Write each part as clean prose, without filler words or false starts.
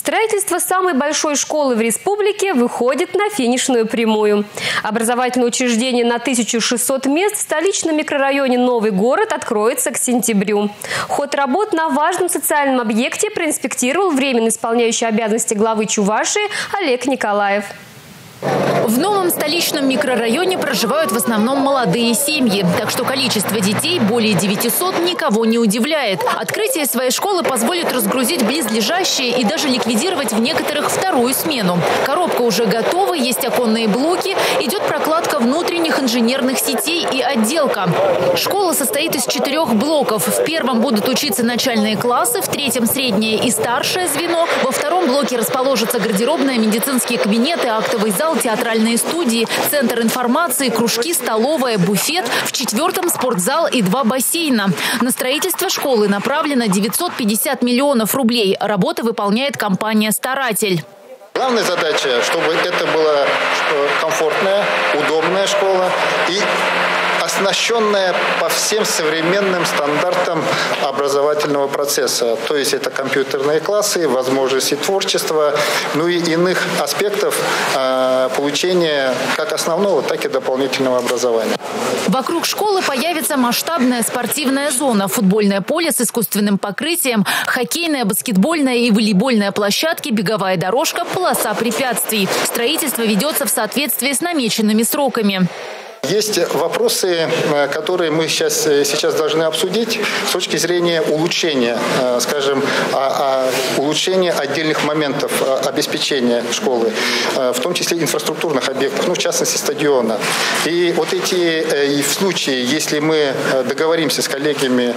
Строительство самой большой школы в республике выходит на финишную прямую. Образовательное учреждение на 1600 мест в столичном микрорайоне Новый город откроется к сентябрю. Ход работ на важном социальном объекте проинспектировал временно исполняющий обязанности главы Чувашии Олег Николаев. В новом столичном микрорайоне проживают в основном молодые семьи, так что количество детей более 900 никого не удивляет. Открытие своей школы позволит разгрузить близлежащие и даже ликвидировать в некоторых вторую смену. Коробка уже готова, есть оконные блоки, идет прокладка внутренних инженерных сетей и отделка. Школа состоит из 4 блоков. В первом будут учиться начальные классы, в третьем среднее и старшее звено, во втором блоке расположатся гардеробная, медицинские кабинеты, актовый зал, театральные студии, центр информации, кружки, столовая, буфет. В четвертом спортзал и 2 бассейна. На строительство школы направлено 950 миллионов рублей. Работы выполняет компания «Старатель». Главная задача, чтобы это была комфортная, удобная школа и оснащенная по всем современным стандартам образовательного процесса. То есть это компьютерные классы, возможности творчества, ну и иных аспектов получения как основного, так и дополнительного образования. Вокруг школы появится масштабная спортивная зона, футбольное поле с искусственным покрытием, хоккейная, баскетбольная и волейбольная площадки, беговая дорожка, полоса препятствий. Строительство ведется в соответствии с намеченными сроками. Есть вопросы, которые мы сейчас должны обсудить с точки зрения улучшения, скажем, улучшения отдельных моментов обеспечения школы, в том числе инфраструктурных объектов, в частности стадиона. И вот эти в случае, если мы договоримся с коллегами,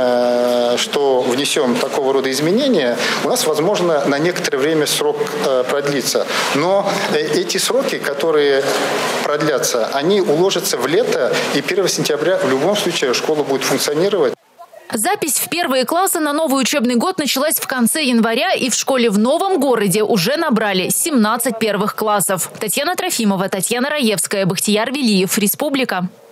что внесем такого рода изменения, у нас, возможно, на некоторое время срок продлится. Но эти сроки, которые продлятся, они уложатся в лето, и 1 сентября в любом случае школа будет функционировать. Запись в первые классы на новый учебный год началась в конце января, и в школе в Новом городе уже набрали 17 первых классов. Татьяна Трофимова, Татьяна Раевская, Бахтияр Велиев, Республика.